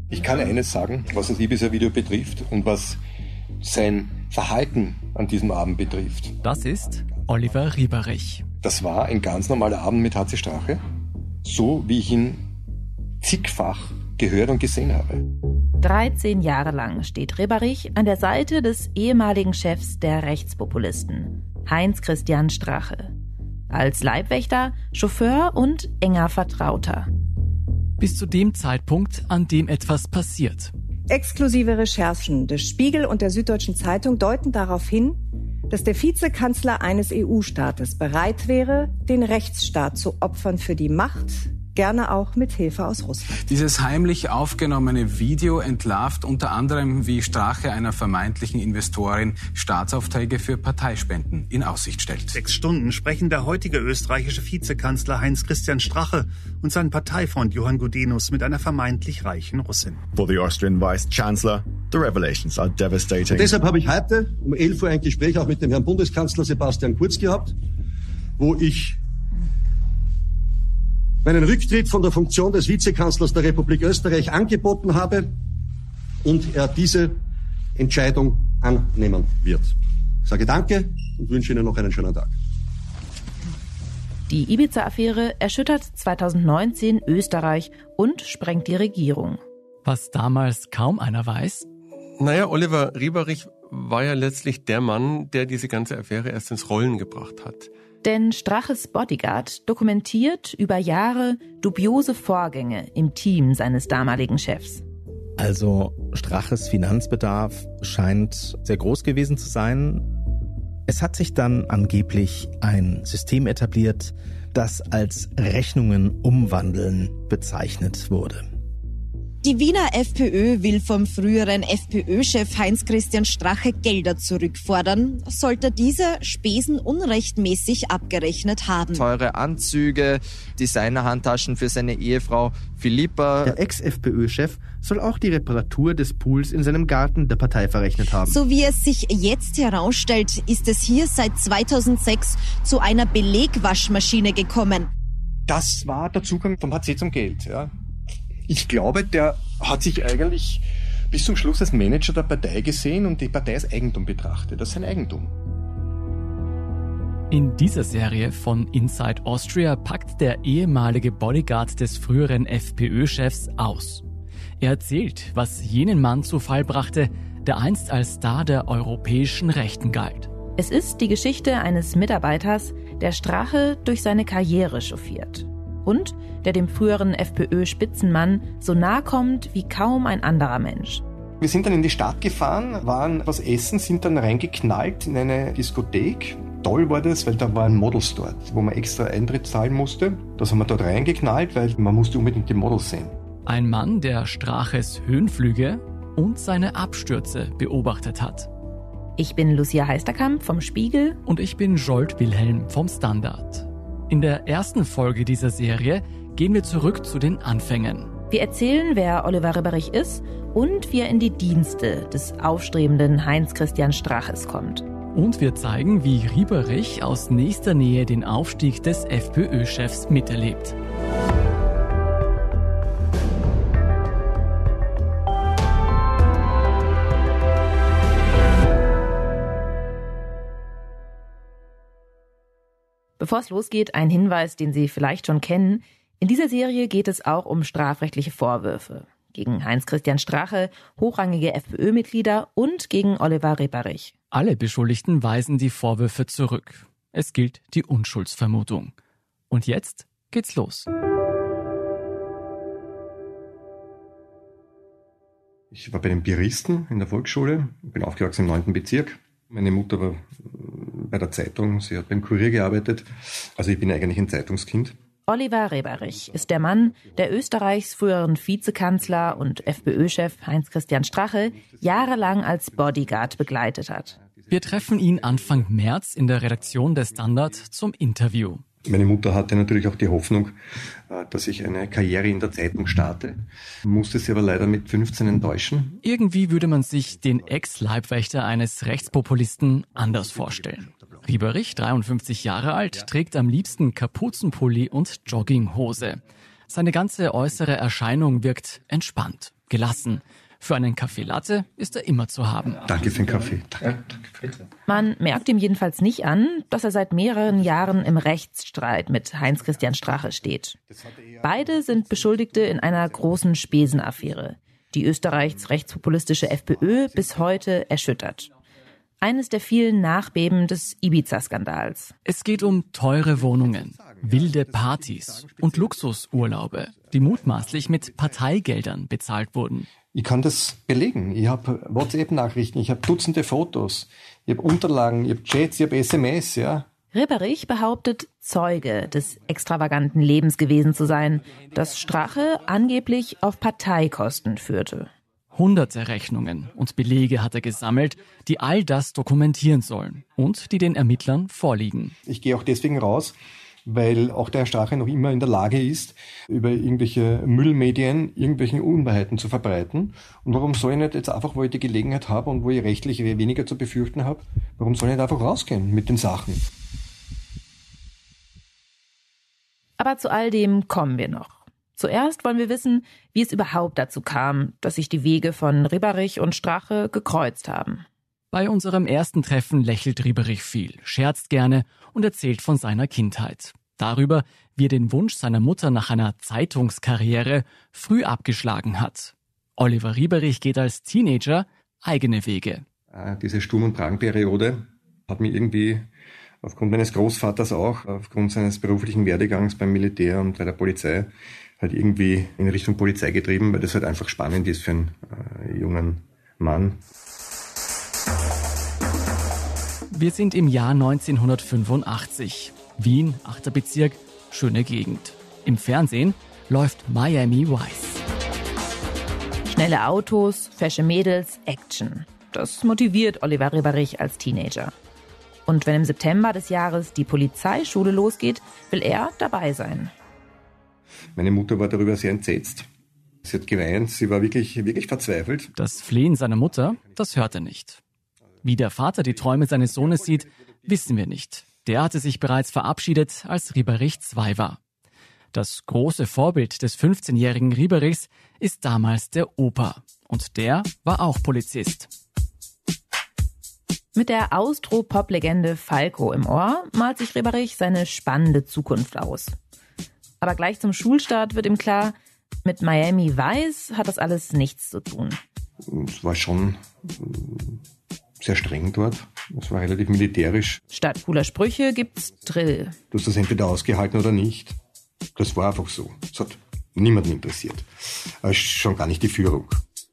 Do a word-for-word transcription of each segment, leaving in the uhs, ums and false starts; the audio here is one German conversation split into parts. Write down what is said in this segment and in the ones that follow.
Ich kann eines sagen, was das Ibiza-Video betrifft und was sein Verhalten an diesem Abend betrifft. Das ist Oliver Rieberich. Das war ein ganz normaler Abend mit H C Strache, so wie ich ihn zigfach gehört und gesehen habe. dreizehn Jahre lang steht Rieberich an der Seite des ehemaligen Chefs der Rechtspopulisten, Heinz-Christian Strache. Als Leibwächter, Chauffeur und enger Vertrauter. Bis zu dem Zeitpunkt, an dem etwas passiert. Exklusive Recherchen des Spiegel und der Süddeutschen Zeitung deuten darauf hin, dass der Vizekanzler eines E U-Staates bereit wäre, den Rechtsstaat zu opfern für die Macht, gerne auch mit Hilfe aus Russland. Dieses heimlich aufgenommene Video entlarvt unter anderem, wie Strache einer vermeintlichen Investorin Staatsaufträge für Parteispenden in Aussicht stellt. Sechs Stunden sprechen der heutige österreichische Vizekanzler Heinz-Christian Strache und sein Parteifreund Johann Gudenus mit einer vermeintlich reichen Russin. For the Austrian Vice Chancellor, the revelations are devastating. Und deshalb habe ich heute um elf Uhr ein Gespräch auch mit dem Herrn Bundeskanzler Sebastian Kurz gehabt, wo ich meinen Rücktritt von der Funktion des Vizekanzlers der Republik Österreich angeboten habe und er diese Entscheidung annehmen wird. Ich sage Danke und wünsche Ihnen noch einen schönen Tag. Die Ibiza-Affäre erschüttert zweitausendneunzehn Österreich und sprengt die Regierung. Was damals kaum einer weiß? Naja, Oliver Rieberich war ja letztlich der Mann, der diese ganze Affäre erst ins Rollen gebracht hat. Denn Straches Bodyguard dokumentiert über Jahre dubiose Vorgänge im Team seines damaligen Chefs. Also Straches Finanzbedarf scheint sehr groß gewesen zu sein. Es hat sich dann angeblich ein System etabliert, das als Rechnungen umwandeln bezeichnet wurde. Die Wiener FPÖ will vom früheren FPÖ-Chef Heinz-Christian Strache Gelder zurückfordern, sollte dieser Spesen unrechtmäßig abgerechnet haben. Teure Anzüge, Designerhandtaschen für seine Ehefrau Philippa. Der Ex-FPÖ-Chef soll auch die Reparatur des Pools in seinem Garten der Partei verrechnet haben. So wie es sich jetzt herausstellt, ist es hier seit zweitausendsechs zu einer Belegwaschmaschine gekommen. Das war der Zugang vom H C zum Geld, ja. Ich glaube, der hat sich eigentlich bis zum Schluss als Manager der Partei gesehen und die Partei als Eigentum betrachtet. Das ist sein Eigentum. In dieser Serie von Inside Austria packt der ehemalige Bodyguard des früheren FPÖ-Chefs aus. Er erzählt, was jenen Mann zu Fall brachte, der einst als Star der europäischen Rechten galt. Es ist die Geschichte eines Mitarbeiters, der Strache durch seine Karriere chauffiert. Und der dem früheren FPÖ-Spitzenmann so nahe kommt wie kaum ein anderer Mensch. Wir sind dann in die Stadt gefahren, waren was essen, sind dann reingeknallt in eine Diskothek. Toll war das, weil da waren Models dort, wo man extra Eintritt zahlen musste. Das haben wir dort reingeknallt, weil man musste unbedingt die Models sehen. Ein Mann, der Straches Höhenflüge und seine Abstürze beobachtet hat. Ich bin Lucia Heisterkamp vom Spiegel. Und ich bin Jolt Wilhelm vom Standard. In der ersten Folge dieser Serie gehen wir zurück zu den Anfängen. Wir erzählen, wer Oliver Rieberich ist und wie er in die Dienste des aufstrebenden Heinz-Christian Straches kommt. Und wir zeigen, wie Rieberich aus nächster Nähe den Aufstieg des FPÖ-Chefs miterlebt. Bevor es losgeht, ein Hinweis, den Sie vielleicht schon kennen. In dieser Serie geht es auch um strafrechtliche Vorwürfe. Gegen Heinz-Christian Strache, hochrangige FPÖ-Mitglieder und gegen Oliver Rieberich. Alle Beschuldigten weisen die Vorwürfe zurück. Es gilt die Unschuldsvermutung. Und jetzt geht's los. Ich war bei den Bieristen in der Volksschule, bin aufgewachsen im neunten Bezirk. Meine Mutter war bei der Zeitung, sie hat beim Kurier gearbeitet. Also ich bin eigentlich ein Zeitungskind. Oliver Rieberich ist der Mann, der Österreichs früheren Vizekanzler und FPÖ-Chef Heinz-Christian Strache jahrelang als Bodyguard begleitet hat. Wir treffen ihn Anfang März in der Redaktion des Standard zum Interview. Meine Mutter hatte natürlich auch die Hoffnung, dass ich eine Karriere in der Zeitung starte, musste sie aber leider mit fünfzehn enttäuschen. Irgendwie würde man sich den Ex-Leibwächter eines Rechtspopulisten anders vorstellen. Rieberich, dreiundfünfzig Jahre alt, trägt am liebsten Kapuzenpulli und Jogginghose. Seine ganze äußere Erscheinung wirkt entspannt. gelassen. Für einen Kaffee Latte ist er immer zu haben. Danke für den Kaffee. Danke, danke, bitte. Man merkt ihm jedenfalls nicht an, dass er seit mehreren Jahren im Rechtsstreit mit Heinz-Christian Strache steht. Beide sind Beschuldigte in einer großen Spesenaffäre, die Österreichs rechtspopulistische FPÖ bis heute erschüttert. Eines der vielen Nachbeben des Ibiza-Skandals. Es geht um teure Wohnungen, wilde Partys und Luxusurlaube, die mutmaßlich mit Parteigeldern bezahlt wurden. Ich kann das belegen. Ich habe WhatsApp-Nachrichten, ich habe Dutzende Fotos, ich habe Unterlagen, ich habe Chats, ich habe S M S, ja. Ribberich behauptet, Zeuge des extravaganten Lebens gewesen zu sein, das Strache angeblich auf Parteikosten führte. Hunderte Rechnungen und Belege hat er gesammelt, die all das dokumentieren sollen und die den Ermittlern vorliegen. Ich gehe auch deswegen raus, weil auch der Herr Strache noch immer in der Lage ist, über irgendwelche Müllmedien irgendwelche Unwahrheiten zu verbreiten. Und warum soll ich nicht jetzt einfach, wo ich die Gelegenheit habe und wo ich rechtlich weniger zu befürchten habe, warum soll ich nicht einfach rausgehen mit den Sachen? Aber zu all dem kommen wir noch. Zuerst wollen wir wissen, wie es überhaupt dazu kam, dass sich die Wege von Ribberich und Strache gekreuzt haben. Bei unserem ersten Treffen lächelt Ribberich viel, scherzt gerne und erzählt von seiner Kindheit. Darüber, wie er den Wunsch seiner Mutter nach einer Zeitungskarriere früh abgeschlagen hat. Oliver Ribberich geht als Teenager eigene Wege. Diese Sturm- und Drangperiode hat mich irgendwie aufgrund meines Großvaters auch, aufgrund seines beruflichen Werdegangs beim Militär und bei der Polizei, halt irgendwie in Richtung Polizei getrieben, weil das halt einfach spannend ist für einen äh, jungen Mann. Wir sind im Jahr neunzehnhundertfünfundachtzig. Wien, achter Bezirk, schöne Gegend. Im Fernsehen läuft Miami Vice. Schnelle Autos, fesche Mädels, Action. Das motiviert Oliver Ribberich als Teenager. Und wenn im September des Jahres die Polizeischule losgeht, will er dabei sein. Meine Mutter war darüber sehr entsetzt. Sie hat geweint, sie war wirklich, wirklich verzweifelt. Das Flehen seiner Mutter, das hört er nicht. Wie der Vater die Träume seines Sohnes sieht, wissen wir nicht. Der hatte sich bereits verabschiedet, als Ribberich zwei war. Das große Vorbild des fünfzehnjährigen Ribberichs ist damals der Opa. Und der war auch Polizist. Mit der Austro-Pop-Legende Falco im Ohr malt sich Ribberich seine spannende Zukunft aus. Aber gleich zum Schulstart wird ihm klar, mit Miami Vice hat das alles nichts zu tun. Es war schon sehr streng dort. Es war relativ militärisch. Statt cooler Sprüche gibt's Drill. Du hast das entweder ausgehalten oder nicht. Das war einfach so. Das hat niemanden interessiert. Aber schon gar nicht die Führung.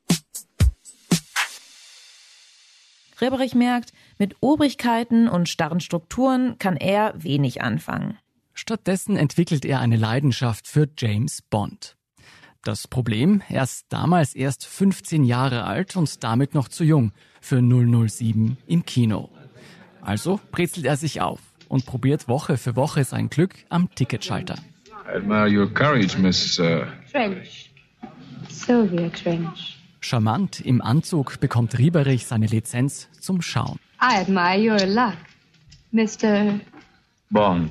Ribberich merkt, mit Obrigkeiten und starren Strukturen kann er wenig anfangen. Stattdessen entwickelt er eine Leidenschaft für James Bond. Das Problem, er ist damals erst fünfzehn Jahre alt und damit noch zu jung für null null sieben im Kino. Also brezelt er sich auf und probiert Woche für Woche sein Glück am Ticketschalter. I admire your courage, Miss Uh... Trench. Sylvia Trench. Charmant im Anzug bekommt Ribberich seine Lizenz zum Schauen. I admire your luck, Mister Bond.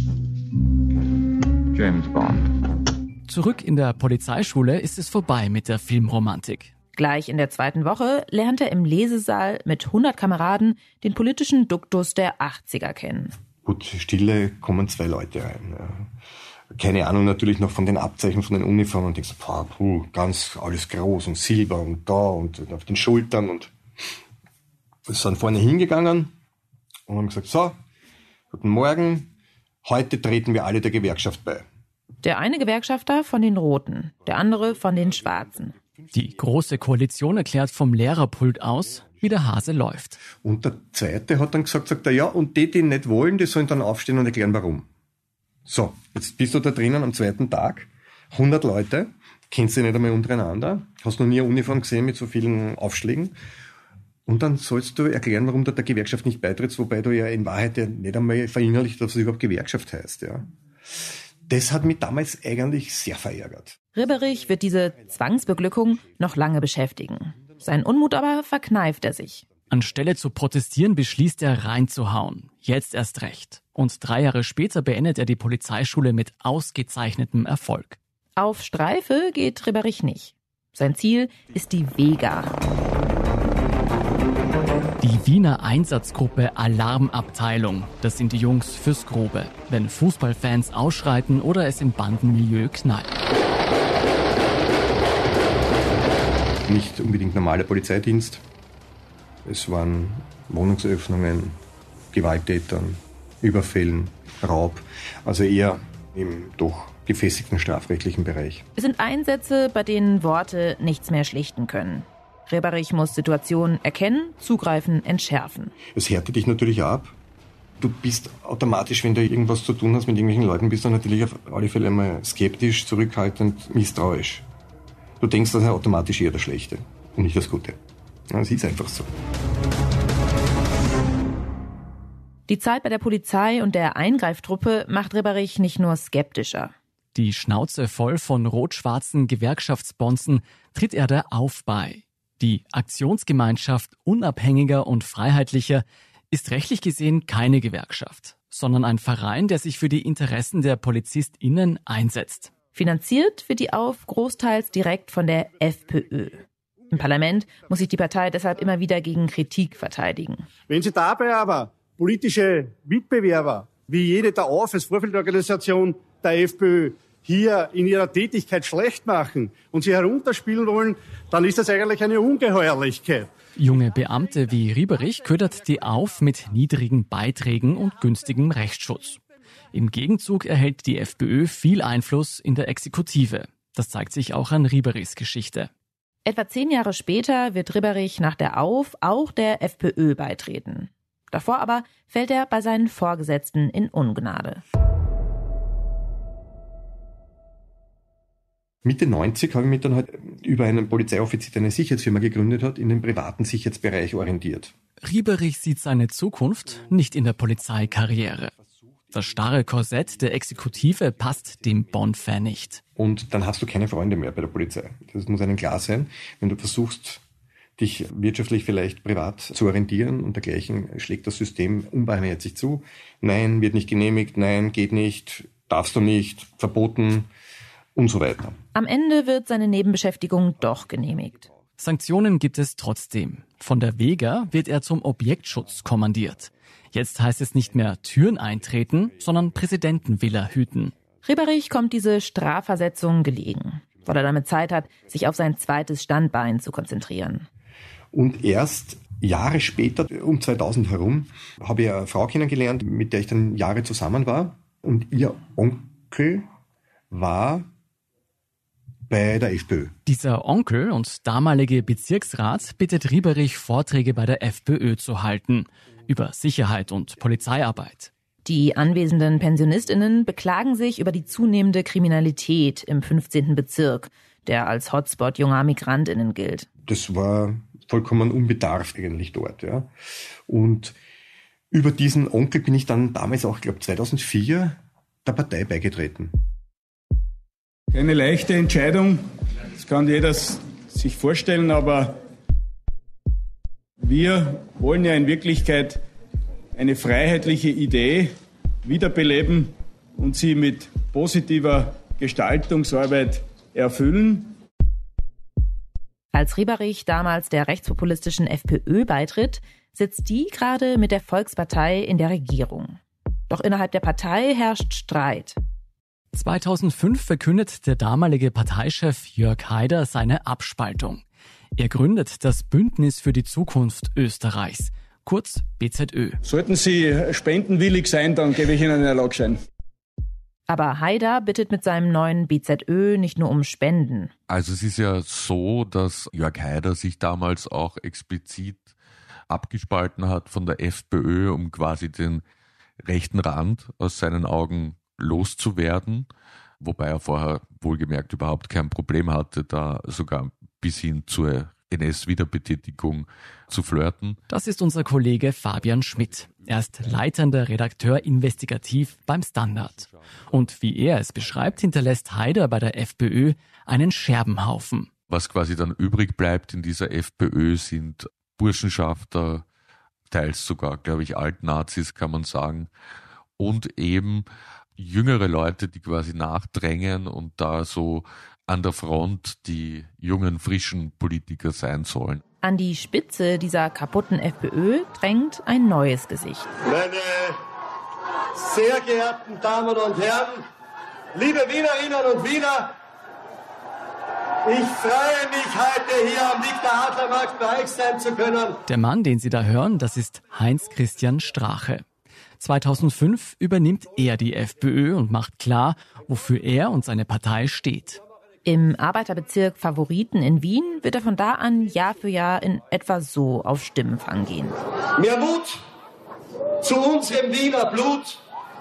James Bond. Zurück in der Polizeischule ist es vorbei mit der Filmromantik. Gleich in der zweiten Woche lernt er im Lesesaal mit hundert Kameraden den politischen Duktus der achtziger kennen. Gut, Stille kommen zwei Leute rein. Ja. Keine Ahnung natürlich noch von den Abzeichen, von den Uniformen und denkst, boah, puh, ganz alles groß und Silber und da und auf den Schultern und sind vorne hingegangen und haben gesagt, so, guten Morgen, heute treten wir alle der Gewerkschaft bei. Der eine Gewerkschafter von den Roten, der andere von den Schwarzen. Die Große Koalition erklärt vom Lehrerpult aus, wie der Hase läuft. Und der Zweite hat dann gesagt, sagt er, ja, und die, die nicht wollen, die sollen dann aufstehen und erklären, warum. So, jetzt bist du da drinnen am zweiten Tag, hundert Leute, kennst du nicht einmal untereinander, hast noch nie eine Uniform gesehen mit so vielen Aufschlägen. Und dann sollst du erklären, warum du der Gewerkschaft nicht beitrittst, wobei du ja in Wahrheit ja nicht einmal verinnerlicht, dass es überhaupt Gewerkschaft heißt, ja. Das hat mich damals eigentlich sehr verärgert. Ribberich wird diese Zwangsbeglückung noch lange beschäftigen. Seinen Unmut aber verkneift er sich. Anstelle zu protestieren, beschließt er reinzuhauen. Jetzt erst recht. Und drei Jahre später beendet er die Polizeischule mit ausgezeichnetem Erfolg. Auf Streife geht Ribberich nicht. Sein Ziel ist die Vega. Die Wiener Einsatzgruppe Alarmabteilung. Das sind die Jungs fürs Grobe, wenn Fußballfans ausschreiten oder es im Bandenmilieu knallt. Nicht unbedingt normaler Polizeidienst. Es waren Wohnungsöffnungen, Gewalttätern, Überfällen, Raub. Also eher im doch gefestigten strafrechtlichen Bereich. Es sind Einsätze, bei denen Worte nichts mehr schlichten können. Reberich muss Situationen erkennen, zugreifen, entschärfen. Es härtet dich natürlich ab. Du bist automatisch, wenn du irgendwas zu tun hast mit irgendwelchen Leuten, bist du natürlich auf alle Fälle einmal skeptisch, zurückhaltend, misstrauisch. Du denkst, das ist automatisch eher das Schlechte und nicht das Gute. Es ist einfach so. Die Zeit bei der Polizei und der Eingreiftruppe macht Reberich nicht nur skeptischer. Die Schnauze voll von rot-schwarzen Gewerkschaftsbonzen tritt er der Auf bei. Die Aktionsgemeinschaft Unabhängiger und Freiheitlicher ist rechtlich gesehen keine Gewerkschaft, sondern ein Verein, der sich für die Interessen der PolizistInnen einsetzt. Finanziert wird die Auf großteils direkt von der FPÖ. Im Parlament muss sich die Partei deshalb immer wieder gegen Kritik verteidigen. Wenn Sie dabei aber politische Mitbewerber wie jede der Auf als Vorfeldorganisation der FPÖ hier in ihrer Tätigkeit schlecht machen und sie herunterspielen wollen, dann ist das eigentlich eine Ungeheuerlichkeit. Junge Beamte wie Rieberich ködert die Auf mit niedrigen Beiträgen und günstigem Rechtsschutz. Im Gegenzug erhält die FPÖ viel Einfluss in der Exekutive. Das zeigt sich auch an Rieberichs Geschichte. Etwa zehn Jahre später wird Rieberich nach der Auf auch der FPÖ beitreten. Davor aber fällt er bei seinen Vorgesetzten in Ungnade. Mitte neunzig habe ich mich dann halt über einen Polizeioffizier, der eine Sicherheitsfirma gegründet hat, in den privaten Sicherheitsbereich orientiert. Rieberich sieht seine Zukunft nicht in der Polizeikarriere. Das starre Korsett der Exekutive passt dem Bonn-Fan nicht. Und dann hast du keine Freunde mehr bei der Polizei. Das muss einem klar sein. Wenn du versuchst, dich wirtschaftlich vielleicht privat zu orientieren und dergleichen, schlägt das System unbarmherzig zu. Nein, wird nicht genehmigt, nein, geht nicht, darfst du nicht, verboten und so weiter. Am Ende wird seine Nebenbeschäftigung doch genehmigt. Sanktionen gibt es trotzdem. Von der Vega wird er zum Objektschutz kommandiert. Jetzt heißt es nicht mehr Türen eintreten, sondern Präsidentenvilla hüten. Rieberich kommt diese Strafversetzung gelegen, weil er damit Zeit hat, sich auf sein zweites Standbein zu konzentrieren. Und erst Jahre später, um zweitausend herum, habe ich eine Frau kennengelernt, mit der ich dann Jahre zusammen war. Und ihr Onkel war bei der FPÖ. Dieser Onkel und damalige Bezirksrat bittet Rieberich, Vorträge bei der FPÖ zu halten über Sicherheit und Polizeiarbeit. Die anwesenden PensionistInnen beklagen sich über die zunehmende Kriminalität im fünfzehnten Bezirk, der als Hotspot junger MigrantInnen gilt. Das war vollkommen unbedarft eigentlich dort. Ja. Und über diesen Onkel bin ich dann damals auch, ich glaube zweitausendvier, der Partei beigetreten. Keine leichte Entscheidung, das kann jeder sich vorstellen, aber wir wollen ja in Wirklichkeit eine freiheitliche Idee wiederbeleben und sie mit positiver Gestaltungsarbeit erfüllen. Als Rieberich damals der rechtspopulistischen FPÖ beitritt, sitzt die gerade mit der Volkspartei in der Regierung. Doch innerhalb der Partei herrscht Streit. zweitausendfünf verkündet der damalige Parteichef Jörg Haider seine Abspaltung. Er gründet das Bündnis für die Zukunft Österreichs, kurz B Z Ö. Sollten Sie spendenwillig sein, dann gebe ich Ihnen einen Erlaubschein. Aber Haider bittet mit seinem neuen B Z Ö nicht nur um Spenden. Also es ist ja so, dass Jörg Haider sich damals auch explizit abgespalten hat von der FPÖ, um quasi den rechten Rand aus seinen Augen loszuwerden, wobei er vorher wohlgemerkt überhaupt kein Problem hatte, da sogar bis hin zur N S-Wiederbetätigung zu flirten. Das ist unser Kollege Fabian Schmidt. Er ist leitender Redakteur investigativ beim Standard. Und wie er es beschreibt, hinterlässt Haider bei der FPÖ einen Scherbenhaufen. Was quasi dann übrig bleibt in dieser FPÖ sind Burschenschafter, teils sogar, glaube ich, Altnazis, kann man sagen, und eben jüngere Leute, die quasi nachdrängen und da so an der Front die jungen, frischen Politiker sein sollen. An die Spitze dieser kaputten FPÖ drängt ein neues Gesicht. Meine sehr geehrten Damen und Herren, liebe Wienerinnen und Wiener, ich freue mich, heute hier am Viktor-Adler-Markt bei euch sein zu können. Der Mann, den Sie da hören, das ist Heinz-Christian Strache. zweitausendfünf übernimmt er die FPÖ und macht klar, wofür er und seine Partei steht. Im Arbeiterbezirk Favoriten in Wien wird er von da an Jahr für Jahr in etwa so auf Stimmenfang gehen. Mehr Mut zu unserem Wiener Blut.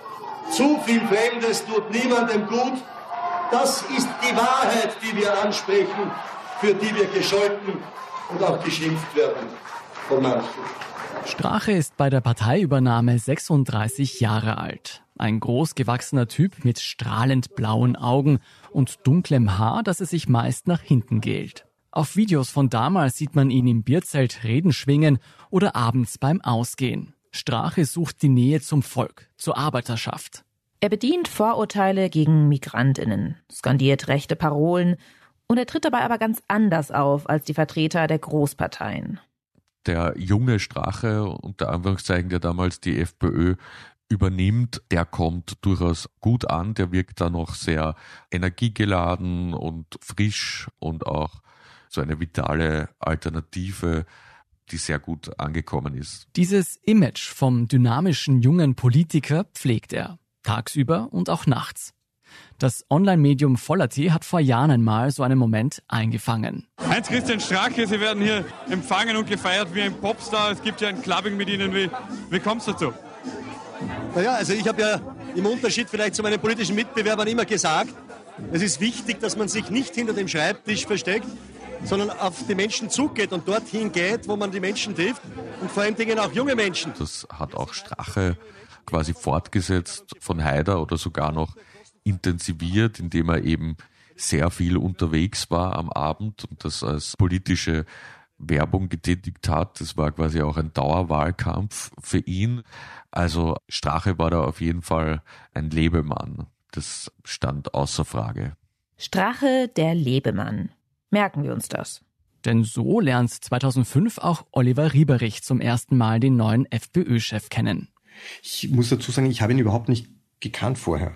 Zu viel Fremdes tut niemandem gut. Das ist die Wahrheit, die wir ansprechen, für die wir gescholten und auch geschimpft werden von manchen. Strache ist bei der Parteiübernahme sechsunddreißig Jahre alt. Ein großgewachsener Typ mit strahlend blauen Augen und dunklem Haar, das es sich meist nach hinten gelt. Auf Videos von damals sieht man ihn im Bierzelt Reden schwingen oder abends beim Ausgehen. Strache sucht die Nähe zum Volk, zur Arbeiterschaft. Er bedient Vorurteile gegen MigrantInnen, skandiert rechte Parolen und er tritt dabei aber ganz anders auf als die Vertreter der Großparteien. Der junge Strache, unter Anführungszeichen, der damals die FPÖ übernimmt, der kommt durchaus gut an, der wirkt da noch sehr energiegeladen und frisch und auch so eine vitale Alternative, die sehr gut angekommen ist. Dieses Image vom dynamischen jungen Politiker pflegt er, tagsüber und auch nachts. Das Online-Medium Voller.t hat vor Jahren einmal so einen Moment eingefangen. Heinz-Christian Strache, Sie werden hier empfangen und gefeiert wie ein Popstar. Es gibt ja ein Clubbing mit Ihnen. Wie, wie kommt es dazu? Naja, also ich habe ja im Unterschied vielleicht zu meinen politischen Mitbewerbern immer gesagt, es ist wichtig, dass man sich nicht hinter dem Schreibtisch versteckt, sondern auf die Menschen zugeht und dorthin geht, wo man die Menschen trifft und vor allen Dingen auch junge Menschen. Das hat auch Strache quasi fortgesetzt von Haider oder sogar noch intensiviert, indem er eben sehr viel unterwegs war am Abend und das als politische Werbung getätigt hat. Das war quasi auch ein Dauerwahlkampf für ihn. Also Strache war da auf jeden Fall ein Lebemann. Das stand außer Frage. Strache, der Lebemann. Merken wir uns das. Denn so lernt zweitausendfünf auch Oliver Rieberich zum ersten Mal den neuen FPÖ-Chef kennen. Ich muss dazu sagen, ich habe ihn überhaupt nicht gekannt vorher.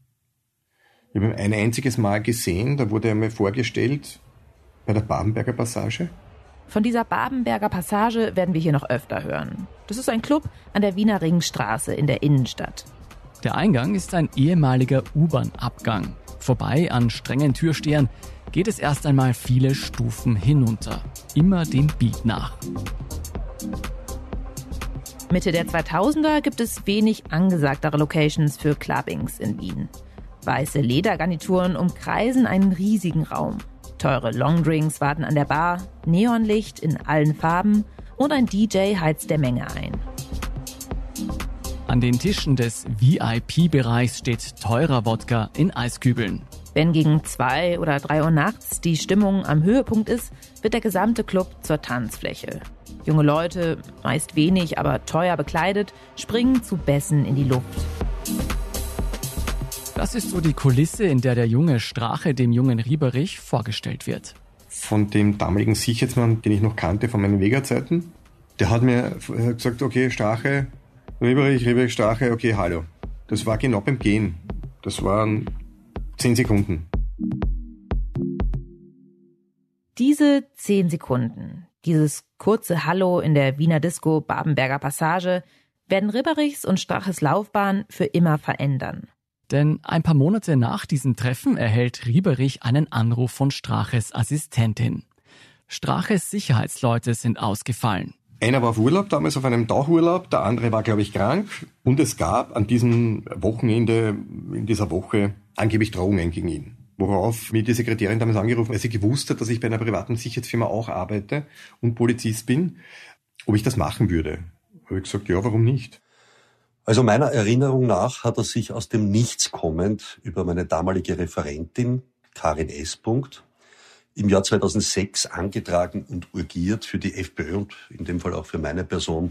Ich habe ihn ein einziges Mal gesehen, da wurde er mir vorgestellt bei der Babenberger Passage. Von dieser Babenberger Passage werden wir hier noch öfter hören. Das ist ein Club an der Wiener Ringstraße in der Innenstadt. Der Eingang ist ein ehemaliger U-Bahn-Abgang. Vorbei an strengen Türstehern geht es erst einmal viele Stufen hinunter. Immer dem Beat nach. Mitte der zweitausender gibt es wenig angesagtere Locations für Clubbings in Wien. Weiße Ledergarnituren umkreisen einen riesigen Raum. Teure Longdrinks warten an der Bar, Neonlicht in allen Farben und ein D J heizt der Menge ein. An den Tischen des V I P-Bereichs steht teurer Wodka in Eiskübeln. Wenn gegen zwei oder drei Uhr nachts die Stimmung am Höhepunkt ist, wird der gesamte Club zur Tanzfläche. Junge Leute, meist wenig, aber teuer bekleidet, springen zu Bässen in die Luft. Das ist so die Kulisse, in der der junge Strache dem jungen Rieberich vorgestellt wird. Von dem damaligen Sicherheitsmann, den ich noch kannte von meinen Vega-Zeiten, der hat mir gesagt, okay, Strache, Rieberich, Rieberich, Strache, okay, hallo. Das war genau beim Gehen. Das waren zehn Sekunden. Diese zehn Sekunden, dieses kurze Hallo in der Wiener Disco Babenberger Passage, werden Rieberichs und Straches Laufbahn für immer verändern. Denn ein paar Monate nach diesem Treffen erhält Rieberich einen Anruf von Straches Assistentin. Straches Sicherheitsleute sind ausgefallen. Einer war auf Urlaub, damals auf einem Tauchurlaub, der andere war, glaube ich, krank. Und es gab an diesem Wochenende, in dieser Woche, angeblich Drohungen gegen ihn. Worauf mir die Sekretärin damals angerufen, weil sie gewusst hat, dass ich bei einer privaten Sicherheitsfirma auch arbeite und Polizist bin, ob ich das machen würde. Da habe ich gesagt, ja, warum nicht? Also meiner Erinnerung nach hat er sich aus dem Nichts kommend über meine damalige Referentin, Karin S. im Jahr zweitausendsechs angetragen und urgiert, für die FPÖ und in dem Fall auch für meine Person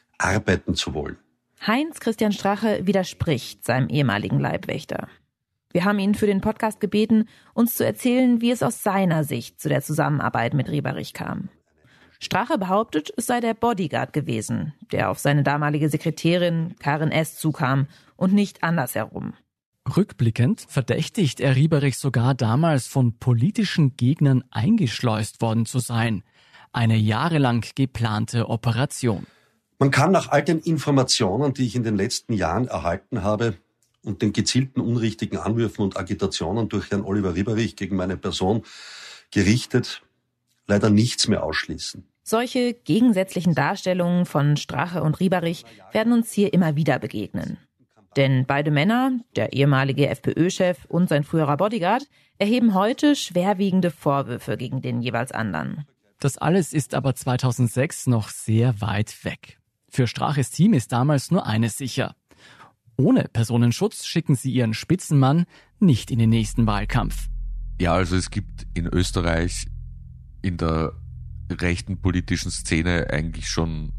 arbeiten zu wollen. Heinz-Christian Strache widerspricht seinem ehemaligen Leibwächter. Wir haben ihn für den Podcast gebeten, uns zu erzählen, wie es aus seiner Sicht zu der Zusammenarbeit mit Rieberich kam. Strache behauptet, es sei der Bodyguard gewesen, der auf seine damalige Sekretärin Karin S. zukam und nicht andersherum. Rückblickend verdächtigt er Rieberich sogar damals von politischen Gegnern eingeschleust worden zu sein. Eine jahrelang geplante Operation. Man kann nach all den Informationen, die ich in den letzten Jahren erhalten habe, und den gezielten unrichtigen Anwürfen und Agitationen durch Herrn Oliver Rieberich gegen meine Person gerichtet, leider nichts mehr ausschließen. Solche gegensätzlichen Darstellungen von Strache und Rieberich werden uns hier immer wieder begegnen. Denn beide Männer, der ehemalige FPÖ-Chef und sein früherer Bodyguard, erheben heute schwerwiegende Vorwürfe gegen den jeweils anderen. Das alles ist aber zweitausendsechs noch sehr weit weg. Für Straches Team ist damals nur eines sicher: Ohne Personenschutz schicken sie ihren Spitzenmann nicht in den nächsten Wahlkampf. Ja, also es gibt in Österreich in der rechten politischen Szene eigentlich schon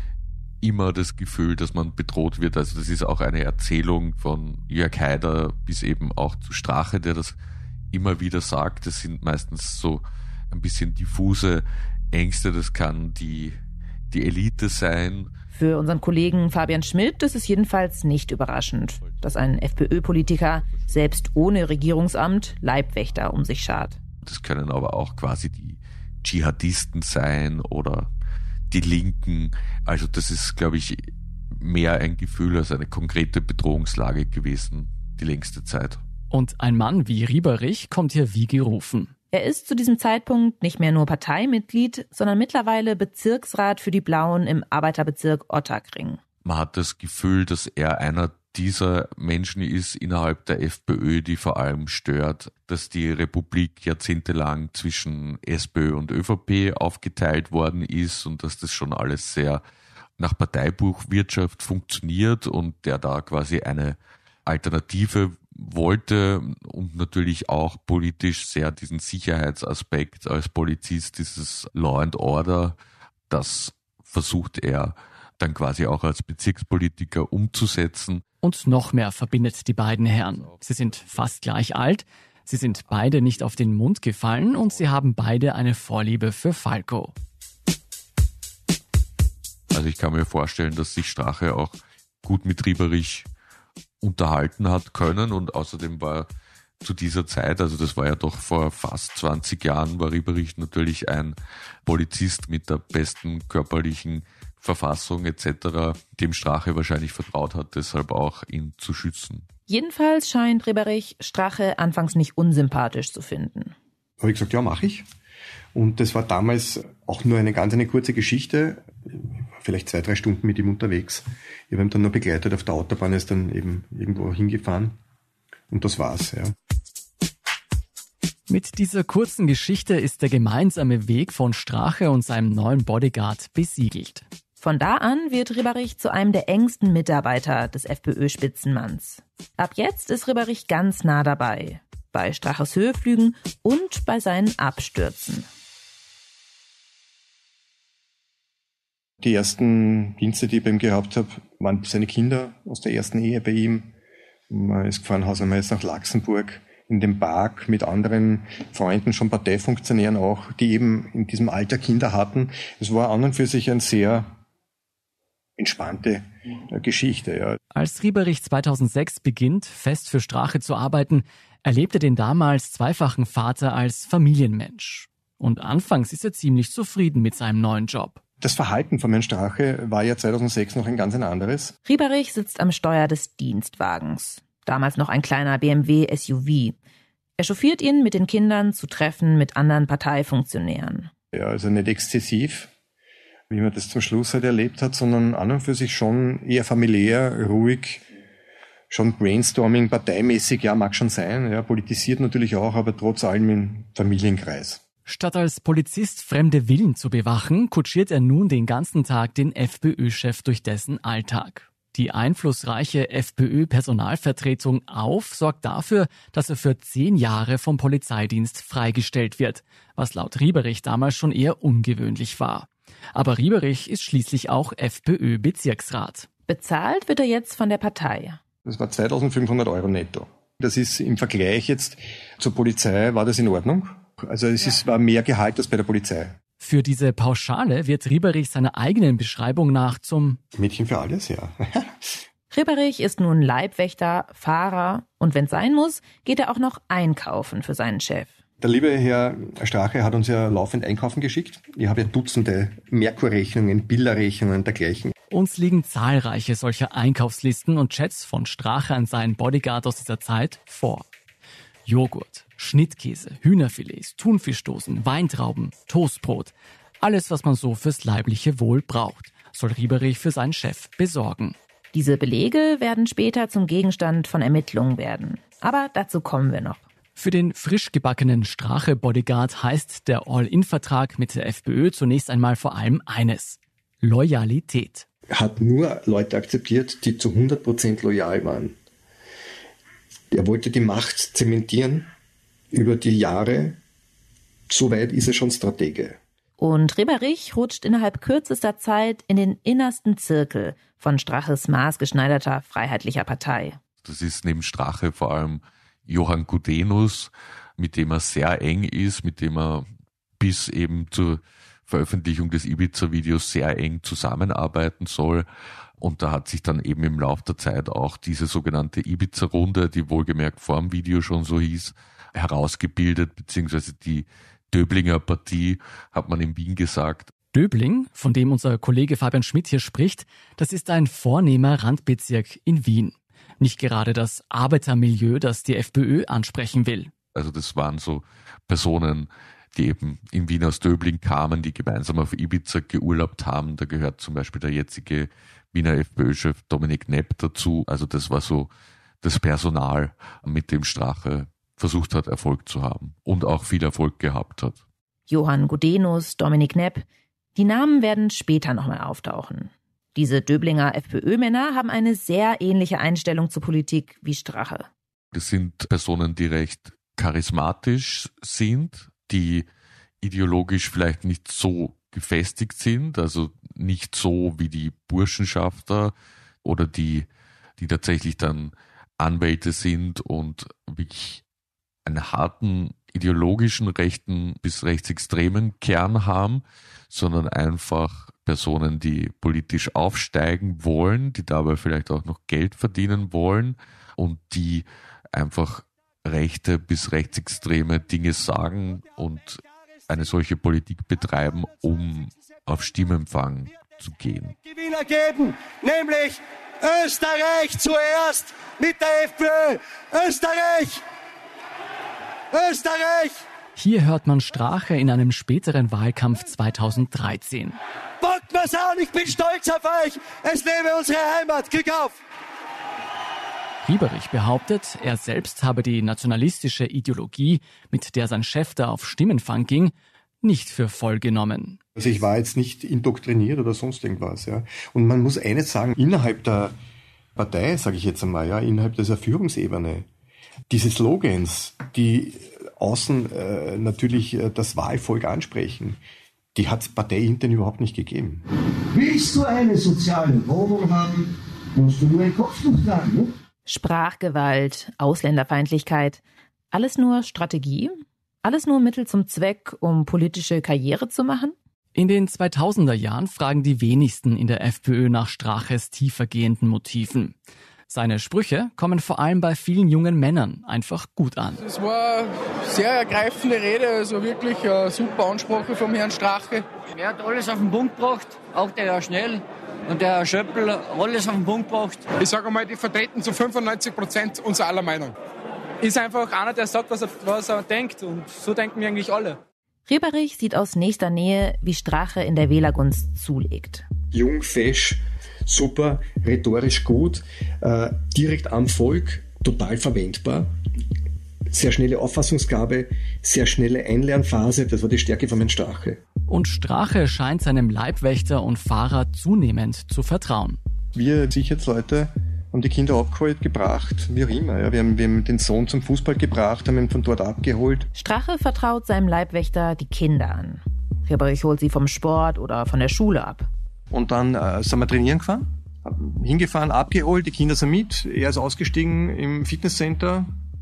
immer das Gefühl, dass man bedroht wird. Also das ist auch eine Erzählung von Jörg Haider bis eben auch zu Strache, der das immer wieder sagt. Das sind meistens so ein bisschen diffuse Ängste. Das kann die, die Elite sein. Für unseren Kollegen Fabian Schmidt ist es jedenfalls nicht überraschend, dass ein FPÖ-Politiker selbst ohne Regierungsamt Leibwächter um sich schart. Das können aber auch quasi die Dschihadisten sein oder die Linken. Also das ist, glaube ich, mehr ein Gefühl als eine konkrete Bedrohungslage gewesen, die längste Zeit. Und ein Mann wie Rieberich kommt hier wie gerufen. Er ist zu diesem Zeitpunkt nicht mehr nur Parteimitglied, sondern mittlerweile Bezirksrat für die Blauen im Arbeiterbezirk Ottakring. Man hat das Gefühl, dass er einer dieser Menschen ist innerhalb der FPÖ, die vor allem stört, dass die Republik jahrzehntelang zwischen SPÖ und ÖVP aufgeteilt worden ist und dass das schon alles sehr nach Parteibuchwirtschaft funktioniert und der da quasi eine Alternative wollte und natürlich auch politisch sehr diesen Sicherheitsaspekt als Polizist, dieses Law and Order, das versucht er dann quasi auch als Bezirkspolitiker umzusetzen. Und noch mehr verbindet die beiden Herren. Sie sind fast gleich alt, sie sind beide nicht auf den Mund gefallen und sie haben beide eine Vorliebe für Falco. Also ich kann mir vorstellen, dass sich Strache auch gut mit Rieberich unterhalten hat können und außerdem war zu dieser Zeit, also das war ja doch vor fast zwanzig Jahren, war Rieberich natürlich ein Polizist mit der besten körperlichen Verfassung et cetera, dem Strache wahrscheinlich vertraut hat, deshalb auch ihn zu schützen. Jedenfalls scheint Rieberich Strache anfangs nicht unsympathisch zu finden. Habe ich gesagt, ja, mache ich. Und das war damals auch nur eine ganz eine kurze Geschichte, vielleicht zwei, drei Stunden mit ihm unterwegs. Ich habe ihn dann nur begleitet auf der Autobahn, ist dann eben irgendwo hingefahren und das war's, ja. Mit dieser kurzen Geschichte ist der gemeinsame Weg von Strache und seinem neuen Bodyguard besiegelt. Von da an wird Rieberich zu einem der engsten Mitarbeiter des FPÖ-Spitzenmanns. Ab jetzt ist Rieberich ganz nah dabei. Bei Straches Höheflügen und bei seinen Abstürzen. Die ersten Dienste, die ich bei ihm gehabt habe, waren seine Kinder aus der ersten Ehe bei ihm. Man ist gefahren, Hausmeister nach Laxenburg, in dem Park mit anderen Freunden, schon Parteifunktionären auch, die eben in diesem Alter Kinder hatten. Es war an und für sich ein sehr entspannte Geschichte. Ja. Als Rieberich zweitausendsechs beginnt, fest für Strache zu arbeiten, erlebt er den damals zweifachen Vater als Familienmensch. Und anfangs ist er ziemlich zufrieden mit seinem neuen Job. Das Verhalten von Herrn Strache war ja zweitausendsechs noch ein ganz anderes. Rieberich sitzt am Steuer des Dienstwagens. Damals noch ein kleiner B M W S U V. Er chauffiert ihn mit den Kindern zu Treffen mit anderen Parteifunktionären. Ja, also nicht exzessiv, wie man das zum Schluss halt erlebt hat, sondern an und für sich schon eher familiär, ruhig, schon Brainstorming, parteimäßig, ja, mag schon sein, ja, politisiert natürlich auch, aber trotz allem im Familienkreis. Statt als Polizist fremde Villen zu bewachen, kutschiert er nun den ganzen Tag den FPÖ-Chef durch dessen Alltag. Die einflussreiche FPÖ-Personalvertretung Auf sorgt dafür, dass er für zehn Jahre vom Polizeidienst freigestellt wird, was laut Rieberich damals schon eher ungewöhnlich war. Aber Rieberich ist schließlich auch FPÖ-Bezirksrat. Bezahlt wird er jetzt von der Partei. Das war zweitausendfünfhundert Euro netto. Das ist im Vergleich jetzt zur Polizei, war das in Ordnung. Also es ist, war mehr Gehalt als bei der Polizei. Für diese Pauschale wird Rieberich seiner eigenen Beschreibung nach zum Mädchen für alles, ja. Rieberich ist nun Leibwächter, Fahrer und wenn es sein muss, geht er auch noch einkaufen für seinen Chef. Der liebe Herr Strache hat uns ja laufend einkaufen geschickt. Ich habe ja Dutzende Merkur-Rechnungen, Bilderrechnungen und dergleichen. Uns liegen zahlreiche solcher Einkaufslisten und Chats von Strache an seinen Bodyguard aus dieser Zeit vor. Joghurt, Schnittkäse, Hühnerfilets, Thunfischdosen, Weintrauben, Toastbrot. Alles, was man so fürs leibliche Wohl braucht, soll Rieberich für seinen Chef besorgen. Diese Belege werden später zum Gegenstand von Ermittlungen werden. Aber dazu kommen wir noch. Für den frisch gebackenen Strache-Bodyguard heißt der All-In-Vertrag mit der FPÖ zunächst einmal vor allem eines: Loyalität. Er hat nur Leute akzeptiert, die zu hundert Prozent loyal waren. Er wollte die Macht zementieren über die Jahre. Soweit ist er schon Stratege. Und Rieberich rutscht innerhalb kürzester Zeit in den innersten Zirkel von Straches maßgeschneiderter Freiheitlicher Partei. Das ist neben Strache vor allem Johann Gudenus, mit dem er sehr eng ist, mit dem er bis eben zur Veröffentlichung des Ibiza-Videos sehr eng zusammenarbeiten soll. Und da hat sich dann eben im Laufe der Zeit auch diese sogenannte Ibiza-Runde, die wohlgemerkt vor dem Video schon so hieß, herausgebildet, beziehungsweise die Döblinger Partie, hat man in Wien gesagt. Döbling, von dem unser Kollege Fabian Schmidt hier spricht, das ist ein vornehmer Randbezirk in Wien. Nicht gerade das Arbeitermilieu, das die FPÖ ansprechen will. Also das waren so Personen, die eben in Wien aus Döbling kamen, die gemeinsam auf Ibiza geurlaubt haben. Da gehört zum Beispiel der jetzige Wiener FPÖ-Chef Dominik Nepp dazu. Also das war so das Personal, mit dem Strache versucht hat, Erfolg zu haben und auch viel Erfolg gehabt hat. Johann Gudenus, Dominik Nepp, die Namen werden später nochmal auftauchen. Diese Döblinger FPÖ-Männer haben eine sehr ähnliche Einstellung zur Politik wie Strache. Das sind Personen, die recht charismatisch sind, die ideologisch vielleicht nicht so gefestigt sind, also nicht so wie die Burschenschafter oder die, die tatsächlich dann Anwälte sind und wirklich einen harten ideologischen rechten bis rechtsextremen Kern haben, sondern einfach Personen, die politisch aufsteigen wollen, die dabei vielleicht auch noch Geld verdienen wollen und die einfach rechte bis rechtsextreme Dinge sagen und eine solche Politik betreiben, um auf Stimmempfang zu gehen. Gewinner geben, nämlich Österreich zuerst mit der FPÖ. Österreich! Österreich! Hier hört man Strache in einem späteren Wahlkampf zweitausenddreizehn. Bockt mir's an, ich bin stolz auf euch. Es lebe unsere Heimat. Glück auf! Rieberich behauptet, er selbst habe die nationalistische Ideologie, mit der sein Chef da auf Stimmenfang ging, nicht für voll genommen. Also ich war jetzt nicht indoktriniert oder sonst irgendwas, ja. Und man muss eines sagen, innerhalb der Partei, sage ich jetzt einmal, ja, innerhalb dieser Führungsebene, diese Slogans, die außen äh, natürlich äh, das Wahlvolk ansprechen, die hat es parteiintern überhaupt nicht gegeben. Willst du eine soziale Wohnung haben, musst du nur ein Kopftuch tragen, ne? Sprachgewalt, Ausländerfeindlichkeit, alles nur Strategie? Alles nur Mittel zum Zweck, um politische Karriere zu machen? In den zweitausender Jahren fragen die wenigsten in der FPÖ nach Straches tiefergehenden Motiven. Seine Sprüche kommen vor allem bei vielen jungen Männern einfach gut an. Es war eine sehr ergreifende Rede, also wirklich eine super Ansprache vom Herrn Strache. Er hat alles auf den Punkt gebracht, auch der Herr Schnell und der Herr Schöppel, alles auf den Punkt gebracht. Ich sage mal, die vertreten zu fünfundneunzig Prozent unser aller Meinung. Ist einfach einer, der sagt, was er, was er denkt und so denken wir eigentlich alle. Rieberich sieht aus nächster Nähe, wie Strache in der Wählergunst zulegt. Jung, fesch, super, rhetorisch gut, äh, direkt am Volk, total verwendbar. Sehr schnelle Auffassungsgabe, sehr schnelle Einlernphase, das war die Stärke von Herrn Strache. Und Strache scheint seinem Leibwächter und Fahrer zunehmend zu vertrauen. Wir Sicherheitsleute haben die Kinder abgeholt, gebracht, wie auch immer. Ja. Wir, haben, wir haben den Sohn zum Fußball gebracht, haben ihn von dort abgeholt. Strache vertraut seinem Leibwächter die Kinder an. Rieberich holt sie vom Sport oder von der Schule ab. Und dann äh, sind wir trainieren gefahren, hingefahren, abgeholt, die Kinder sind mit. Er ist ausgestiegen im Fitnesscenter,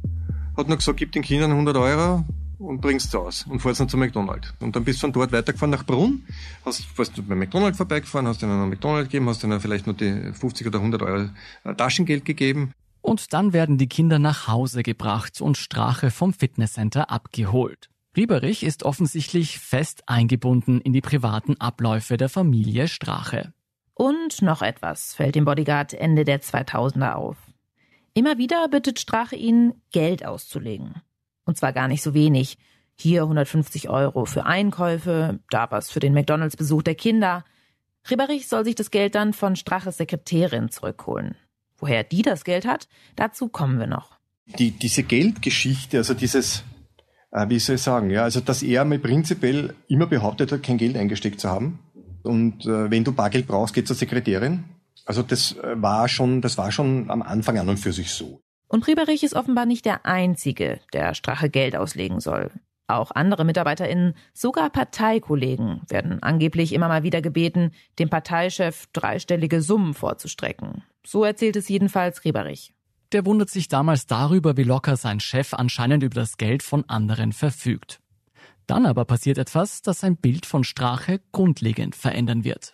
hat noch gesagt, gib den Kindern hundert Euro und bringst es aus und fahrst dann zu McDonald's. Und dann bist du von dort weitergefahren nach Brunn, hast, fährst du bei McDonald's vorbeigefahren, hast ihnen einen McDonald's gegeben, hast ihnen vielleicht noch die fünfzig oder hundert Euro Taschengeld gegeben. Und dann werden die Kinder nach Hause gebracht und Strache vom Fitnesscenter abgeholt. Rieberich ist offensichtlich fest eingebunden in die privaten Abläufe der Familie Strache. Und noch etwas fällt dem Bodyguard Ende der zweitausender auf. Immer wieder bittet Strache ihn, Geld auszulegen. Und zwar gar nicht so wenig. Hier hundertfünfzig Euro für Einkäufe, da was für den McDonalds-Besuch der Kinder. Rieberich soll sich das Geld dann von Straches Sekretärin zurückholen. Woher die das Geld hat, dazu kommen wir noch. Die, diese Geldgeschichte, also dieses, äh, wie soll ich sagen, ja, also dass er mir prinzipiell immer behauptet hat, kein Geld eingesteckt zu haben. Und äh, wenn du Bargeld brauchst, geh zur Sekretärin. Also das äh, war schon, das war schon am Anfang an und für sich so. Und Rieberich ist offenbar nicht der Einzige, der Strache Geld auslegen soll. Auch andere MitarbeiterInnen, sogar Parteikollegen, werden angeblich immer mal wieder gebeten, dem Parteichef dreistellige Summen vorzustrecken. So erzählt es jedenfalls Rieberich. Der wundert sich damals darüber, wie locker sein Chef anscheinend über das Geld von anderen verfügt. Dann aber passiert etwas, das sein Bild von Strache grundlegend verändern wird.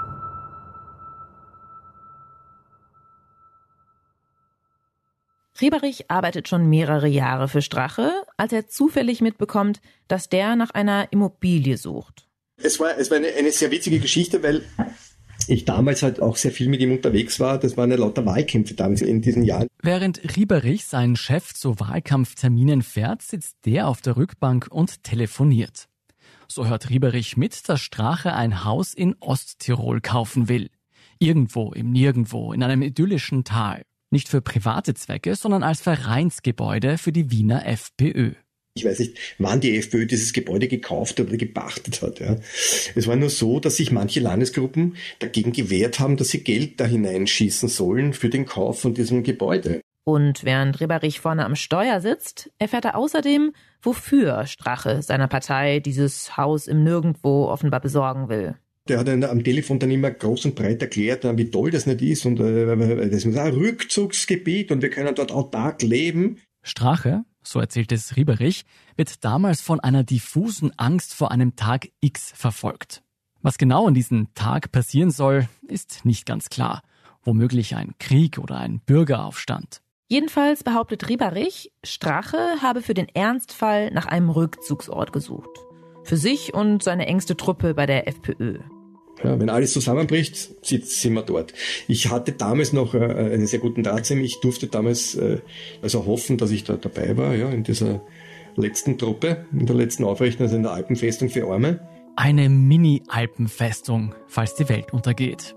Rieberich arbeitet schon mehrere Jahre für Strache, als er zufällig mitbekommt, dass der nach einer Immobilie sucht. Es war, es war eine, eine sehr witzige Geschichte, weil ich damals halt auch sehr viel mit ihm unterwegs war. Das waren ja lauter Wahlkämpfe damals in diesen Jahren. Während Rieberich seinen Chef zu Wahlkampfterminen fährt, sitzt der auf der Rückbank und telefoniert. So hört Rieberich mit, dass Strache ein Haus in Osttirol kaufen will. Irgendwo im Nirgendwo, in einem idyllischen Tal. Nicht für private Zwecke, sondern als Vereinsgebäude für die Wiener FPÖ. Ich weiß nicht, wann die FPÖ dieses Gebäude gekauft oder gepachtet hat. Ja. Es war nur so, dass sich manche Landesgruppen dagegen gewehrt haben, dass sie Geld da hineinschießen sollen für den Kauf von diesem Gebäude. Und während Rieberich vorne am Steuer sitzt, erfährt er außerdem, wofür Strache seiner Partei dieses Haus im Nirgendwo offenbar besorgen will. Der hat am Telefon dann immer groß und breit erklärt, wie toll das nicht ist. Und äh, das ist ein Rückzugsgebiet und wir können dort autark leben. Strache, so erzählt es Rieberich, wird damals von einer diffusen Angst vor einem Tag X verfolgt. Was genau an diesem Tag passieren soll, ist nicht ganz klar. Womöglich ein Krieg oder ein Bürgeraufstand. Jedenfalls behauptet Rieberich, Strache habe für den Ernstfall nach einem Rückzugsort gesucht. Für sich und seine engste Truppe bei der FPÖ. Ja, wenn alles zusammenbricht, sind wir dort. Ich hatte damals noch äh, einen sehr guten Draht zu ihm. Ich durfte damals äh, also hoffen, dass ich da dabei war, ja, in dieser letzten Truppe, in der letzten Aufrichtung, also in der Alpenfestung für Arme. Eine Mini-Alpenfestung, falls die Welt untergeht.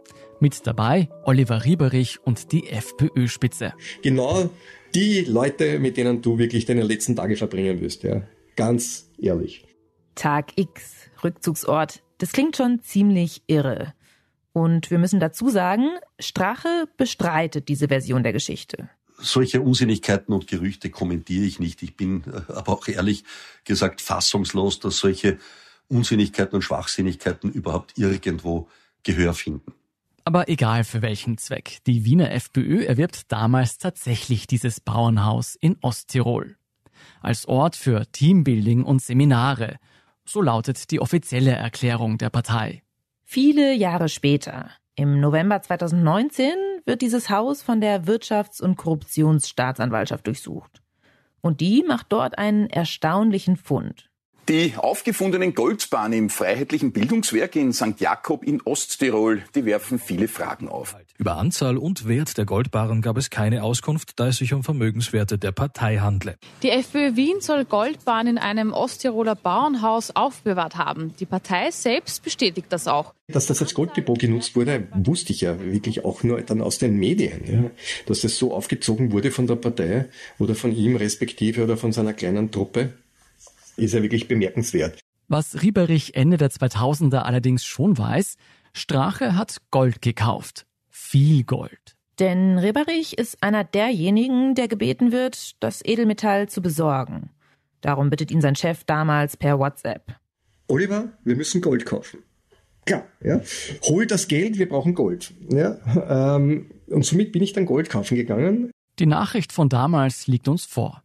Mit dabei Oliver Rieberich und die FPÖ-Spitze. Genau die Leute, mit denen du wirklich deine letzten Tage verbringen wirst, ja. Ganz ehrlich. Tag X, Rückzugsort. Das klingt schon ziemlich irre. Und wir müssen dazu sagen, Strache bestreitet diese Version der Geschichte. Solche Unsinnigkeiten und Gerüchte kommentiere ich nicht. Ich bin aber auch ehrlich gesagt fassungslos, dass solche Unsinnigkeiten und Schwachsinnigkeiten überhaupt irgendwo Gehör finden. Aber egal für welchen Zweck, die Wiener FPÖ erwirbt damals tatsächlich dieses Bauernhaus in Osttirol. Als Ort für Teambuilding und Seminare. So lautet die offizielle Erklärung der Partei. Viele Jahre später, im November zweitausendneunzehn, wird dieses Haus von der Wirtschafts- und Korruptionsstaatsanwaltschaft durchsucht. Und die macht dort einen erstaunlichen Fund. Die aufgefundenen Goldbarren im Freiheitlichen Bildungswerk in Sankt Jakob in Osttirol, die werfen viele Fragen auf. Über Anzahl und Wert der Goldbarren gab es keine Auskunft, da es sich um Vermögenswerte der Partei handle. Die FPÖ Wien soll Goldbarren in einem Osttiroler Bauernhaus aufbewahrt haben. Die Partei selbst bestätigt das auch. Dass das als Golddepot genutzt wurde, wusste ich ja wirklich auch nur dann aus den Medien. Ja. Dass das so aufgezogen wurde von der Partei oder von ihm respektive oder von seiner kleinen Truppe, ist ja wirklich bemerkenswert. Was Rieberich Ende der zweitausender allerdings schon weiß, Strache hat Gold gekauft. Viel Gold. Denn Rieberich ist einer derjenigen, der gebeten wird, das Edelmetall zu besorgen. Darum bittet ihn sein Chef damals per WhatsApp. Oliver, wir müssen Gold kaufen. Klar, ja. Hol das Geld, wir brauchen Gold. Ja, ähm, und somit bin ich dann Gold kaufen gegangen. Die Nachricht von damals liegt uns vor.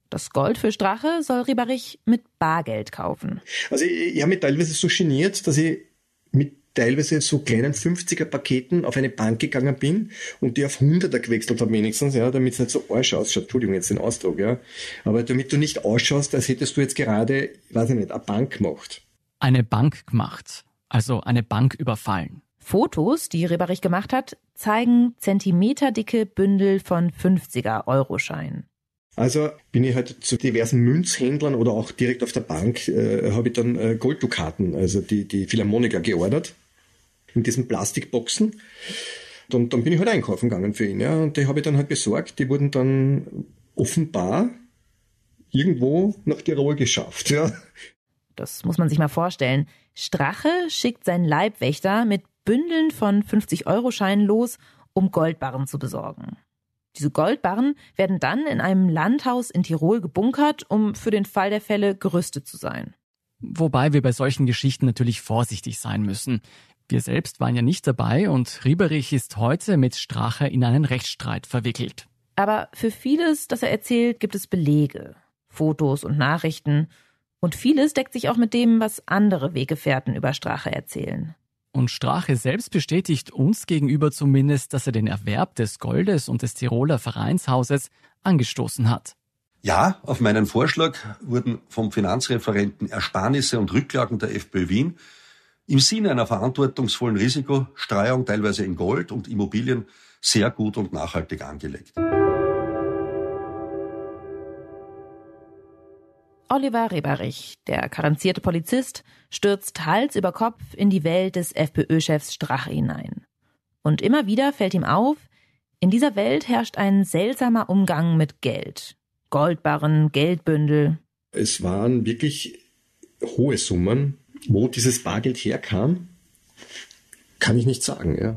Das Gold für Strache soll Rieberich mit Bargeld kaufen. Also ich, ich habe mich teilweise so geniert, dass ich mit teilweise so kleinen fünfziger-Paketen auf eine Bank gegangen bin und die auf hunderter gewechselt habe wenigstens, ja, damit es nicht so arsch ausschaut. Entschuldigung, jetzt den Ausdruck, ja. Aber damit du nicht ausschaust, als hättest du jetzt gerade, weiß ich nicht, eine Bank gemacht. Eine Bank gemacht. Also eine Bank überfallen. Fotos, die Rieberich gemacht hat, zeigen zentimeterdicke Bündel von fünfziger-Euro-Scheinen. Also bin ich halt zu diversen Münzhändlern oder auch direkt auf der Bank, äh, habe ich dann äh, Golddukaten, also die, die Philharmoniker geordert, in diesen Plastikboxen. Und dann bin ich halt einkaufen gegangen für ihn, ja, und die habe ich dann halt besorgt. Die wurden dann offenbar irgendwo nach Tirol geschafft, ja. Das muss man sich mal vorstellen. Strache schickt seinen Leibwächter mit Bündeln von fünfzig-Euro-Scheinen los, um Goldbarren zu besorgen. Diese Goldbarren werden dann in einem Landhaus in Tirol gebunkert, um für den Fall der Fälle gerüstet zu sein. Wobei wir bei solchen Geschichten natürlich vorsichtig sein müssen. Wir selbst waren ja nicht dabei und Rieberich ist heute mit Strache in einen Rechtsstreit verwickelt. Aber für vieles, das er erzählt, gibt es Belege, Fotos und Nachrichten. Und vieles deckt sich auch mit dem, was andere Weggefährten über Strache erzählen. Und Strache selbst bestätigt uns gegenüber zumindest, dass er den Erwerb des Goldes und des Tiroler Vereinshauses angestoßen hat. Ja, auf meinen Vorschlag wurden vom Finanzreferenten Ersparnisse und Rücklagen der FPÖ Wien im Sinne einer verantwortungsvollen Risikostreuung, teilweise in Gold und Immobilien, sehr gut und nachhaltig angelegt. Oliver Rieberich, der karenzierte Polizist, stürzt Hals über Kopf in die Welt des FPÖ-Chefs Strache hinein. Und immer wieder fällt ihm auf, in dieser Welt herrscht ein seltsamer Umgang mit Geld. Goldbarren, Geldbündel. Es waren wirklich hohe Summen. Wo dieses Bargeld herkam, kann ich nicht sagen, ja.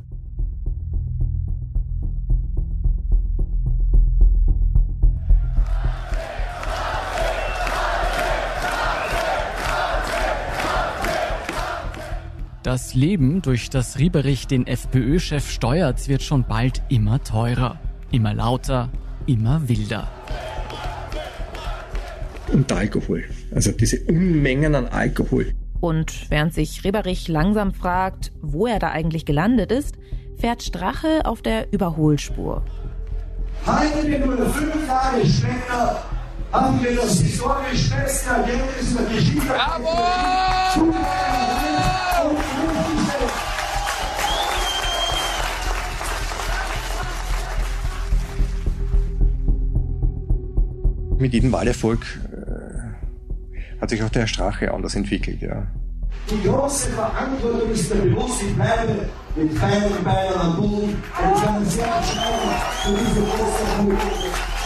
Das Leben, durch das Rieberich den FPÖ-Chef steuert, wird schon bald immer teurer, immer lauter, immer wilder. Und der Alkohol, also diese Unmengen an Alkohol. Und während sich Rieberich langsam fragt, wo er da eigentlich gelandet ist, fährt Strache auf der Überholspur. Heute, nur fünf Jahre später, haben wir das historisch beste Ergebnis in der Geschichte. Bravo! Mit jedem Wahlerfolg äh, hat sich auch der Herr Strache anders entwickelt, ja. Die große Verantwortung ist der bewusst, ich bleibe mit feinen Beinen am Boden und ich werde sehr entscheidend für diese große Verantwortung.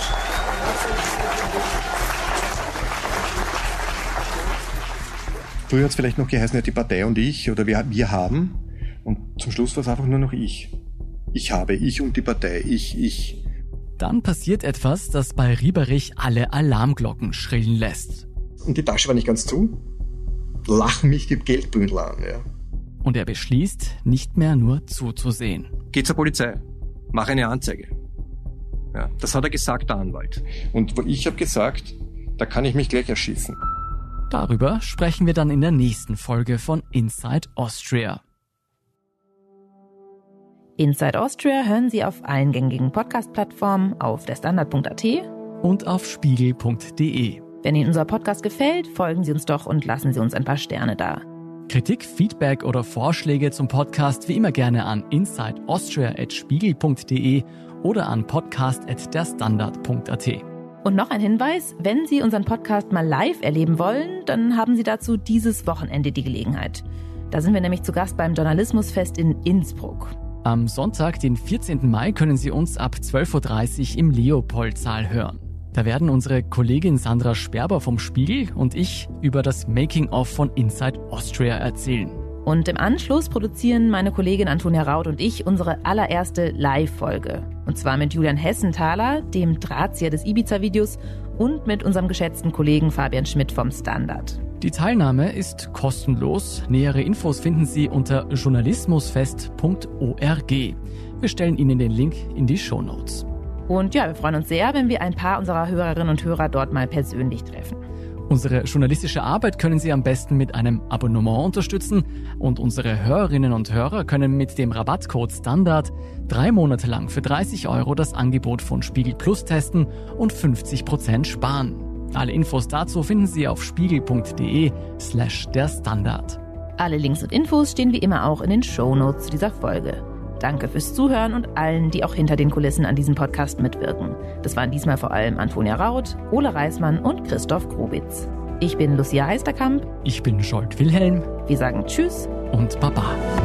Früher hat es vielleicht noch geheißen, ja, die Partei und ich oder wir, wir haben. Und zum Schluss war es einfach nur noch ich. Ich habe, ich und die Partei, ich, ich. Dann passiert etwas, das bei Rieberich alle Alarmglocken schrillen lässt. Und die Tasche war nicht ganz zu. Lachen mich die Geldbündel an, ja. Und er beschließt, nicht mehr nur zuzusehen. Geh zur Polizei. Mach eine Anzeige. Ja, das hat er gesagt, der Anwalt. Und ich habe gesagt, da kann ich mich gleich erschießen. Darüber sprechen wir dann in der nächsten Folge von Inside Austria. Inside Austria hören Sie auf allen gängigen Podcast-Plattformen, auf der Standard punkt a t und auf spiegel punkt de. Wenn Ihnen unser Podcast gefällt, folgen Sie uns doch und lassen Sie uns ein paar Sterne da. Kritik, Feedback oder Vorschläge zum Podcast wie immer gerne an insideaustria at spiegel punkt de oder an podcast at der standard punkt a t. Und noch ein Hinweis, wenn Sie unseren Podcast mal live erleben wollen, dann haben Sie dazu dieses Wochenende die Gelegenheit. Da sind wir nämlich zu Gast beim Journalismusfest in Innsbruck. Am Sonntag, den vierzehnten Mai, können Sie uns ab zwölf Uhr dreißig im Leopold-Saal hören. Da werden unsere Kollegin Sandra Sperber vom Spiegel und ich über das Making-of von Inside Austria erzählen. Und im Anschluss produzieren meine Kollegin Antonia Raut und ich unsere allererste Live-Folge. Und zwar mit Julian Hessenthaler, dem Drahtzieher des Ibiza-Videos, und mit unserem geschätzten Kollegen Fabian Schmidt vom Standard. Die Teilnahme ist kostenlos. Nähere Infos finden Sie unter journalismusfest punkt org. Wir stellen Ihnen den Link in die Shownotes. Und ja, wir freuen uns sehr, wenn wir ein paar unserer Hörerinnen und Hörer dort mal persönlich treffen. Unsere journalistische Arbeit können Sie am besten mit einem Abonnement unterstützen und unsere Hörerinnen und Hörer können mit dem Rabattcode STANDARD drei Monate lang für dreißig Euro das Angebot von Spiegel Plus testen und fünfzig Prozent sparen. Alle Infos dazu finden Sie auf spiegel.de slash der Standard. Alle Links und Infos stehen wie immer auch in den Shownotes zu dieser Folge. Danke fürs Zuhören und allen, die auch hinter den Kulissen an diesem Podcast mitwirken. Das waren diesmal vor allem Antonia Raut, Ole Reismann und Christoph Grubitz. Ich bin Lucia Heisterkamp. Ich bin Scholt Wilhelm. Wir sagen Tschüss und Baba.